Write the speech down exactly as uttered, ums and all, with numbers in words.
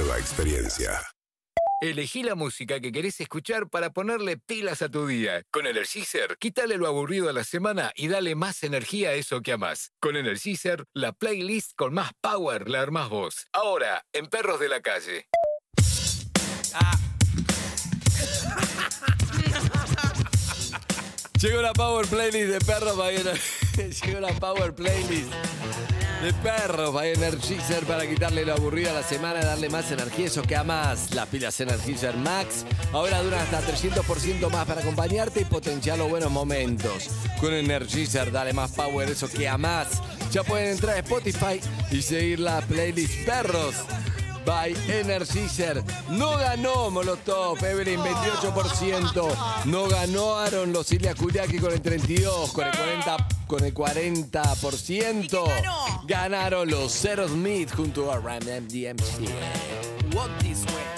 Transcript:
nueva experiencia. Elegí la música que querés escuchar para ponerle pilas a tu día. Con Energizer, quítale lo aburrido a la semana y dale más energía a eso que amás. Con Energizer, la playlist con más power la armás vos. Ahora, en Perros de la Calle. Ah. Llegó la Power Playlist de Perros para Llegó la Power Playlist de Perros para Energizer para quitarle lo aburrido a la semana y darle más energía, eso que amás. Las pilas Energizer Max ahora duran hasta trescientos por ciento más para acompañarte y potenciar los buenos momentos. Con Energizer dale más power, eso que amás. Ya pueden entrar a Spotify y seguir la playlist Perros by Energizer. No ganó Molotov, Evelyn veintiocho por ciento. No ganó Aaron Losilia Kuriaki con el treinta y dos, con el cuarenta, con el cuarenta por ciento. Ganaron los Aerosmith junto a Ram M D M C. Walk This Way.